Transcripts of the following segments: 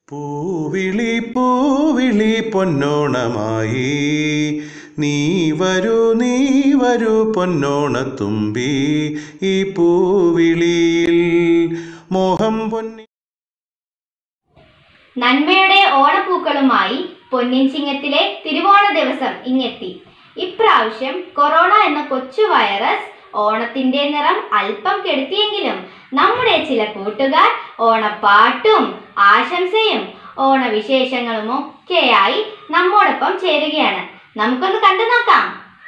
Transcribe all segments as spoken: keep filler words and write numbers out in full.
പൂവിളി പൂവിളി പൊന്നോണമായി നീ വരൂ നീ വരൂ പൊന്നോണത്തുമ്പി ഈ പൂവിളിയിൽ മോഹം പൊന്നി. നന്മയുടെ ഓണപ്പൂക്കളുമായി പൊന്നിൻ ചിങ്ങത്തിലെ തിരുവോണ ദിവസം ഇങ്ങെത്തി. ഇപ്രാവശ്യം കൊറോണ എന്ന കൊച്ചു വൈറസ് ഓണത്തിന്റെ നിറം അല്പം കെടുത്തിയെങ്കിലും നമ്മുടെ ചില കൂട്ടുകാർ ഓണപ്പാട്ടും ആശംസയും ഓണവിശേഷങ്ങളും ഒക്കെയായി നമ്മോടൊപ്പം ചേരുകയാണ്. നമുക്കൊന്ന് കണ്ടു നോക്കാം.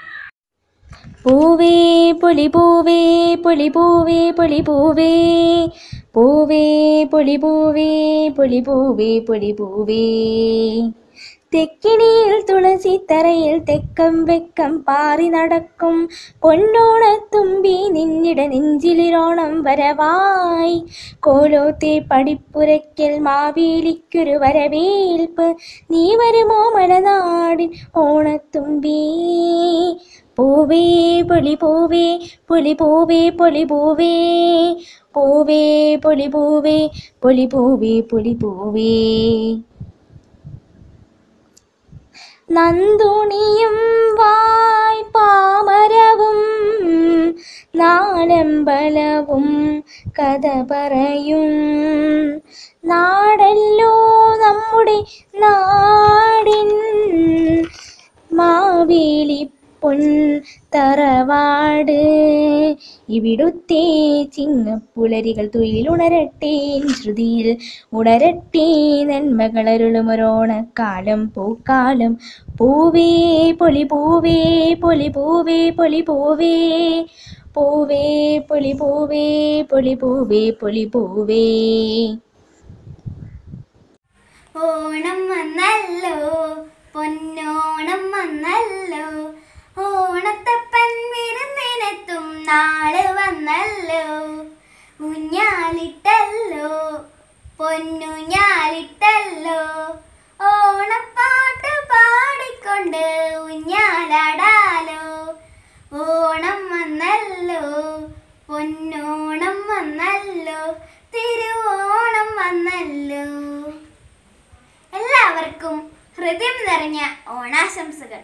പൂവേ പൊലി പൂവേ പൊലി പൂവേ പൊലി പൂവേ പൂവേ പൊലി പൂവേ പൊലി പൂവേ പൊലി പൂവേ തെക്കിനിയിൽ തുളസി തറയിൽ തെക്കം വെക്കം പാറി നടക്കും പൊന്നോണത്തുമ്പി നിന്നിട നെഞ്ചിലിരോണം വരവായി കോലോത്തെ പടിപ്പുരയ്ക്കൽ മാവേലിക്കൊരു വരവേൽപ്പ് നീ വരുമോ മലനാടിൻ ഓണത്തുമ്പി. പൂവേ പൊലി പൂവേ പൊലി പൂവേ പൊലി പൂവേ പൂവേ പൊലി പൂവേ പൊലി പൂവേ പൊലി പൂവേ നന്ദുണിയും വായ്പാമരവും നാലമ്പലവും കഥ പറയും നാടല്ലോ നമ്മുടെ നാടിൻ മാവേലി പൊൻ തറവാട്. ഇവിടുത്തെ ചിങ്ങപ്പുലരികൾ തുയിലുണരട്ടെ ശ്രുതിയിൽ ഉണരട്ടെ നന്മകളരുളുമൊരോണക്കാലം പൂക്കാലം. പൂവേ പൊലി പൂവേ പൊലി പൂവേ പൊലി പൂവേ പൂവേ പൊലി പൂവേ പൊലി പൂവേ പൊലി പൂവേ. ഓണം വന്നല്ലോ പൊന്നോണം വന്നല്ലോ ഓണത്തപ്പൻ വിരുന്നിനെത്തും നാള് വന്നല്ലോ ഊഞ്ഞാലിട്ടല്ലോ പൊന്നൂഞ്ഞാലിട്ടല്ലോ ഓണപ്പാട്ട് പാടിക്കൊണ്ട് ഊഞ്ഞാലാടാലോ. ഓണം വന്നല്ലോ പൊന്നോണം വന്നല്ലോ തിരുവോണം വന്നല്ലോ. എല്ലാവർക്കും ഹൃദയം നിറഞ്ഞ ഓണാശംസകൾ.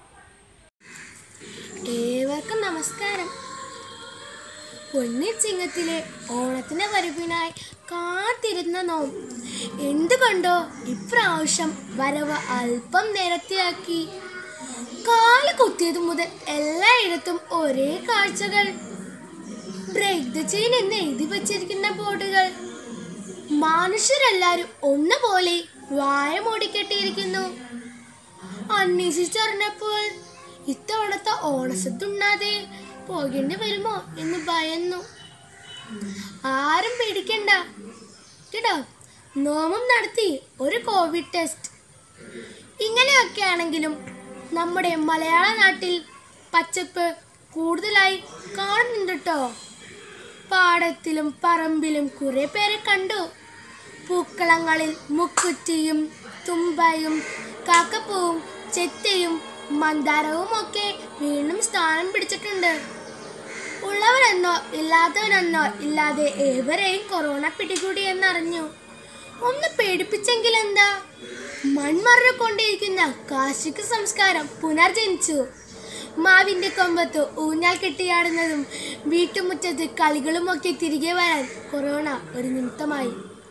ഏവർക്കും നമസ്കാരം. പൊന്നിൻ ചിങ്ങത്തിലെ ഓണത്തിന് വരവിനായി കാത്തിരുന്ന നോം എന്തുകൊണ്ടോ ഇപ്രാവശ്യം വരവ് അല്പം നേരത്തെയാക്കി. കാല് കുത്തിയതു മുതൽ എല്ലായിടത്തും ഒരേ കാഴ്ചകൾ. ബ്രേക്ക് ദ ചെയിൻ എന്ന് എഴുതി വച്ചിരിക്കുന്ന ബോർഡുകൾ. മനുഷ്യരെല്ലാരും ഒന്നുപോലെ വായ മൂടിക്കെട്ടിയിരിക്കുന്നു. അന്വേഷിച്ചറിഞ്ഞപ്പോൾ ഇത്തവണത്തെ ഓണസത്തുണ്ണാതെ പോകേണ്ടി വരുമോ എന്ന് ഭയന്നു. ആരും പേടിക്കണ്ട കേട്ടോ, നോമും നടത്തി ഒരു കോവിഡ് ടെസ്റ്റ്. ഇങ്ങനെയൊക്കെ ആണെങ്കിലും നമ്മുടെ മലയാള നാട്ടിൽ പച്ചപ്പ് കൂടുതലായി കാണുന്നുണ്ട് കേട്ടോ. പാടത്തിലും പറമ്പിലും കുറെ പേരെ കണ്ടു. പൂക്കളങ്ങളിൽ മുക്കുറ്റിയും തുമ്പയും കാക്കപ്പൂവും ചെത്തയും മന്ദാരവും ഒക്കെ വീണ്ടും സ്ഥാനം പിടിച്ചിട്ടുണ്ട്. ഉള്ളവരെന്നോ ഇല്ലാത്തവരെന്നോ ഇല്ലാതെ ഏവരെയും കൊറോണ പിടികൂടി എന്നറിഞ്ഞു. ഒന്ന് പേടിപ്പിച്ചെങ്കിലെന്താ, മൺമറഞ്ഞുകൊണ്ടിരിക്കുന്ന കാർഷിക സംസ്കാരം പുനർജനിച്ചു. മാവിന്റെ കൊമ്പത്ത് ഊഞ്ഞാൽ കെട്ടിയാടുന്നതും വീട്ടുമുറ്റത്ത് കളികളുമൊക്കെ തിരികെ വരാൻ കൊറോണ ഒരു നിമിത്തമായി.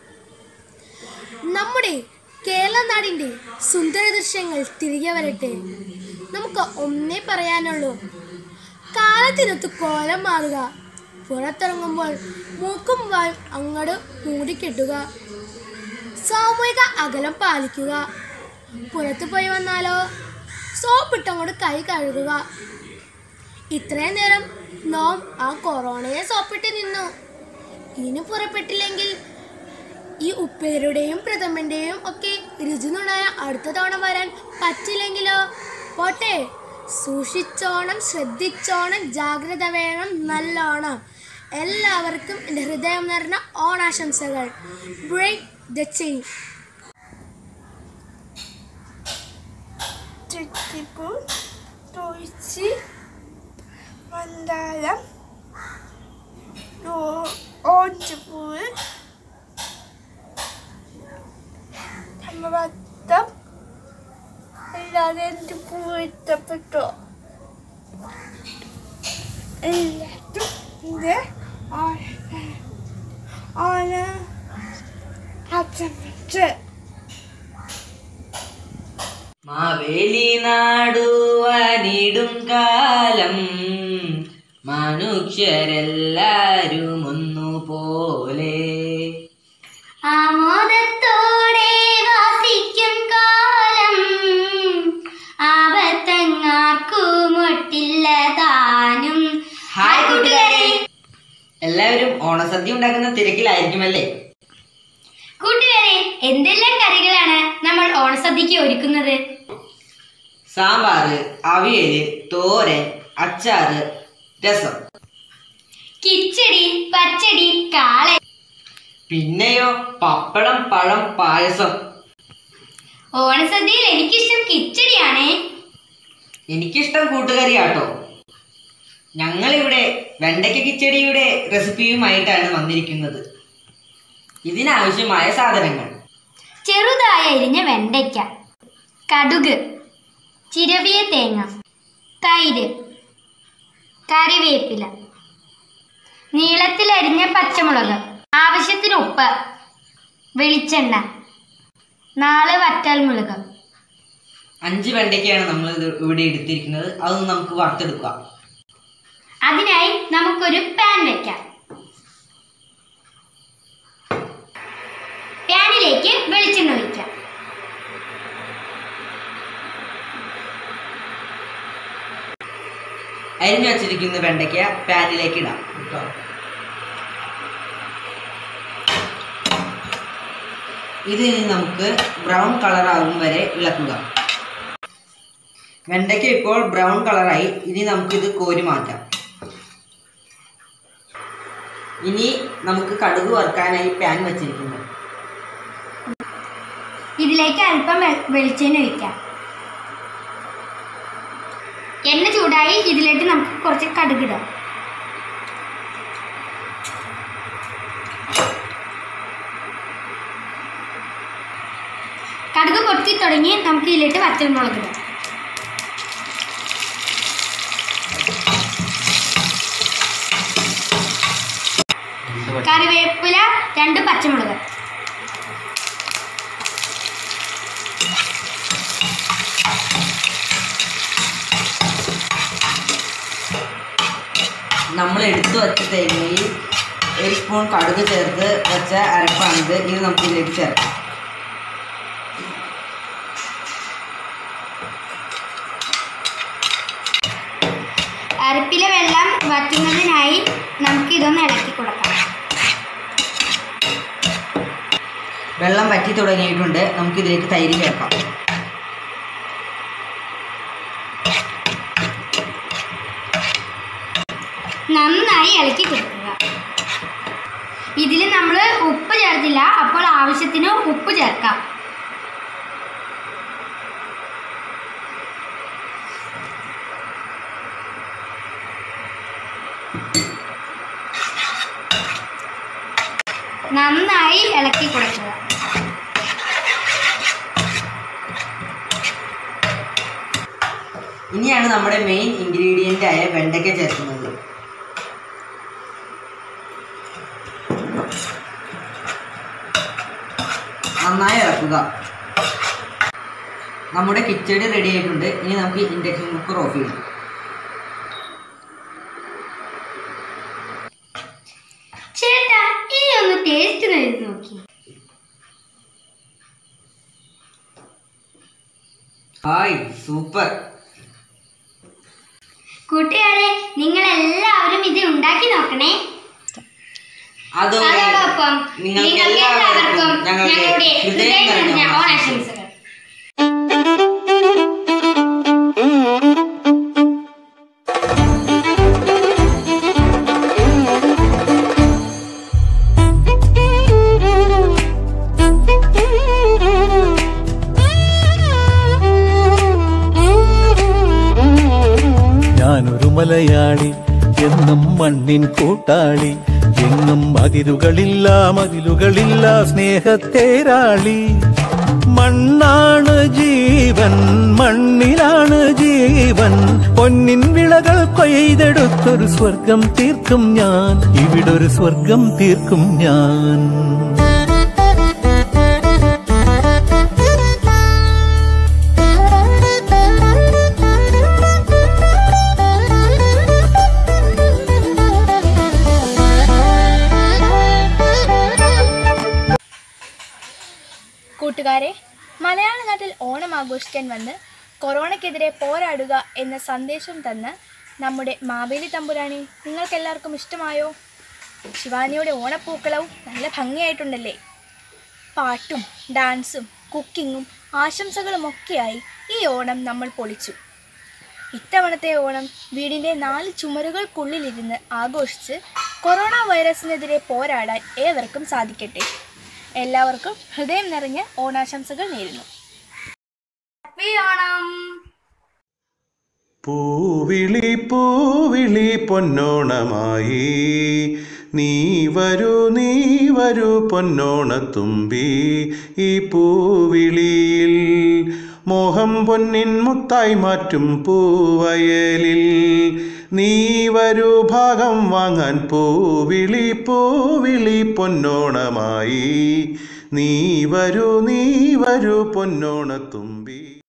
നമ്മുടെ കേരള നാടിൻ്റെ സുന്ദര ദൃശ്യങ്ങൾ തിരികെ വരട്ടെ. നമുക്ക് ഒന്നേ പറയാനുള്ളൂ, കാലത്തിനൊത്ത് കോലം മാറുക. പുറത്തിറങ്ങുമ്പോൾ മൂക്കും വായും അങ്ങോട്ട് മൂടിക്കെട്ടുക. സാമൂഹിക അകലം പാലിക്കുക. പുറത്തു പോയി വന്നാലോ സോപ്പിട്ടങ്ങോട്ട് കൈ കഴുകുക. ഇത്രയും നേരം നോം ആ കൊറോണയെ സോപ്പിട്ട് നിന്നു. ഇനി പുറപ്പെട്ടില്ലെങ്കിൽ ഈ ഉപ്പേരുടെയും പ്രഥമന്റെയും ഒക്കെ രുചി നുണായ അടുത്ത തവണ വരാൻ പറ്റില്ലെങ്കിലോ. പോട്ടെ, സൂക്ഷിച്ചോണം, ശ്രദ്ധിച്ചോണം, ജാഗ്രത വേണം, നല്ലോണം. എല്ലാവർക്കും എൻ്റെ ഹൃദയം നിറഞ്ഞ ഓണാശംസകൾ. Break the chain. ചുറ്റിപ്പൂ തൊഴിച്ച് മന്ദാരം ഓഞ്ചുപൂവ് ഓണവട്ടം എല്ലാവരും എനിക്ക് പൂ ഇഷ്ടപ്പെട്ടോ? എല്ലാവർക്കും ഇത് ഓണ ആശംസ. മാവേലി നാടുവാനിടും കാലം മനുഷ്യരെല്ലാരും ഒന്നുപോലെ ആമോദത്തോടെ വാസിക്കും കാലം ആപത്തങ്ങാർക്കുമൊട്ടില്ല താനും. ഹായ് കൂട്ടുകാരെ, എല്ലാവരും ഓണസദ്യ ഉണ്ടാക്കുന്ന തിരക്കിലായിരിക്കുമല്ലേ? കൂട്ടുകാരെ, എന്തെല്ലാം കറികളാണ് നമ്മൾ ഓണസദ്യക്ക് ഒരുക്കുന്നത്? സാമ്പാറ്, അവിയല്, തോരൻ, അച്ചാറ്, രസം, കിച്ചടി, പച്ചടി, കാളൻ. പിന്നെയോ പപ്പടം, പഴം, പായസം. ഓണസദ്യയിൽ എനിക്കിഷ്ടം കിച്ചടിയാണേ. എനിക്കിഷ്ടം കൂട്ടുകറിയാട്ടോ. ഞങ്ങളിവിടെ വെണ്ടയ്ക്ക കിച്ചടിയുടെ റെസിപ്പിയുമായിട്ടാണ് വന്നിരിക്കുന്നത്. ഇതിനാവശ്യമായ സാധനങ്ങൾ: ചെറുതായി അരിഞ്ഞ വെണ്ടയ്ക്ക, കടുക്, ചിരവിയ തേങ്ങ, തൈര്, കറിവേപ്പില, നീളത്തിൽ അരിഞ്ഞ പച്ചമുളക്, ആവശ്യത്തിന് ഉപ്പ്, വെളിച്ചെണ്ണ, നാല് വറ്റൽമുളക്. അഞ്ച് വെണ്ടയ്ക്കയാണ് നമ്മൾ ഇത് ഇവിടെ എടുത്തിരിക്കുന്നത്. അതൊന്ന് നമുക്ക് വറുത്തെടുക്കാം. അതിനായി നമുക്കൊരു പാൻ വെക്കാം. പാനിലേക്ക് വെളിച്ചെണ്ണ ഒഴിക്കാം. അരിഞ്ഞു വച്ചിരിക്കുന്ന വെണ്ടയ്ക്ക പാനിലേക്ക് ഇടാം. ഇത് നമുക്ക് ബ്രൗൺ കളറാകും വരെ ഇളക്കുക. വെണ്ടയ്ക്ക ഇപ്പോൾ ബ്രൗൺ കളറായി. ഇനി നമുക്കിത് കോരി മാറ്റാം. ഇനി നമുക്ക് കടുക് വറുക്കാനായി പാൻ വെച്ചിരിക്കുന്നു. ഇതിലേക്ക് അല്പം വെളിച്ചെണ്ണ ഒഴിക്കാം. എണ്ണ ചൂടായി ഇതിലേക്ക് നമുക്ക് കുറച്ച് കടുകിടാം. കടുക് പൊട്ടി തുടങ്ങി നമുക്ക് ഇതിലേക്ക് പച്ചമുളക് ഇടാം. കറിവേപ്പില, രണ്ട് പച്ചമുളക്. നമ്മൾ എടുത്തു വച്ച തേങ്ങയിൽ ഒരു സ്പൂൺ കടുക് ചേർത്ത് വെച്ച അരപ്പാണിത്. ഇത് നമുക്ക് ഇതിലേക്ക് ചേർക്കാം. അരപ്പിലെ വെള്ളം വറ്റുന്നതിനായി നമുക്ക് ഇതൊന്ന് ഇളക്കി കൊടുക്കാം. വെള്ളം വറ്റി തുടങ്ങിയിട്ടുണ്ട്. നമുക്കിതിലേക്ക് തൈര് ചേർക്കാം. നന്നായി ഇളക്കി കൊടുക്കുക. ഇതിൽ നമ്മൾ ഉപ്പ് ചേർത്തില്ല, അപ്പോൾ ആവശ്യത്തിന് ഉപ്പ് ചേർക്കാം. നന്നായി ഇളക്കി കൊടുക്കുക. ഇനിയാണ് നമ്മുടെ മെയിൻ ഇൻഗ്രീഡിയൻ്റ് ആയ വെണ്ടയ്ക്ക ചേർക്കുന്നത്. നന്നായി ഇളക്കുക. നമ്മുടെ കിച്ചടി റെഡി ആയിട്ടുണ്ട്. ഇനി നമുക്ക് ഇൻഡക്ഷൻ കുക്കർ ഓഫ് ചെയ്യാം. ചേട്ടാ, ഈ ഒന്ന് ടേസ്റ്റ് ചെയ്ത് നോക്കി. Hi, super. കൂട്ടുകാരെ, നിങ്ങൾ എല്ലാവരും ഇത് ഉണ്ടാക്കി നോക്കണേ. അതോടൊപ്പം അതോടൊപ്പം നിങ്ങൾക്ക് നിങ്ങൾക്ക് എല്ലാവർക്കും എല്ലാവർക്കും ഞങ്ങളുടെ ഞങ്ങളുടെ ഹൃദയം ഹൃദയം നിറഞ്ഞ നിറഞ്ഞ ഓണാശംസകൾ. ഞാനൊരു മലയാളി, എന്നും മണ്ണിൻ കൂട്ടാളി, എങ്ങും അതിരുകളില്ല മതിലുകളില്ല സ്നേഹത്തേരാളി. മണ്ണാണ് ജീവൻ, മണ്ണിലാണ് ജീവൻ. പൊന്നിൻ വിളകൾ കൊയ്തെടുത്തൊരു സ്വർഗം തീർക്കും ഞാൻ, ഇവിടൊരു സ്വർഗം തീർക്കും ഞാൻ. കൂട്ടുകാരെ, മലയാള നാട്ടിൽ ഓണം ആഘോഷിക്കാൻ വന്ന് കൊറോണയ്ക്കെതിരെ പോരാടുക എന്ന സന്ദേശം തന്ന് നമ്മുടെ മാവേലി തമ്പുരാനെ നിങ്ങൾക്കെല്ലാവർക്കും ഇഷ്ടമായോ? ശിവാനിയുടെ ഓണപ്പൂക്കളവും നല്ല ഭംഗിയായിട്ടുണ്ടല്ലേ? പാട്ടും ഡാൻസും കുക്കിങ്ങും ആശംസകളും ഒക്കെയായി ഈ ഓണം നമ്മൾ പൊളിച്ചു. ഇത്തവണത്തെ ഓണം വീടിൻ്റെ നാല് ചുമരുകൾക്കുള്ളിലിരുന്ന് ആഘോഷിച്ച് കൊറോണ വൈറസിനെതിരെ പോരാടാൻ ഏവർക്കും സാധിക്കട്ടെ. എല്ലാവർക്കും ഹൃദയം നിറഞ്ഞ ഓണാശംസകൾ നേരുന്നു. ഹാപ്പി ഓണം. പൂവിളി പൂവിളി പൊന്നോണമായി, നീ വരൂ നീ വരൂ പൊന്നോണത്തുമ്പി. ഈ പൂവിളിയിൽ മോഹം പൊന്നിൻ മുത്തായി മാറ്റും പൂവയലിൽ. നീ വരൂ ഭാഗം വാങ്ങാൻ പൂവിളി പൂവിളി പൊന്നോണമായി. നീ വരൂ നീ വരൂ പൊന്നോണത്തുമ്പി.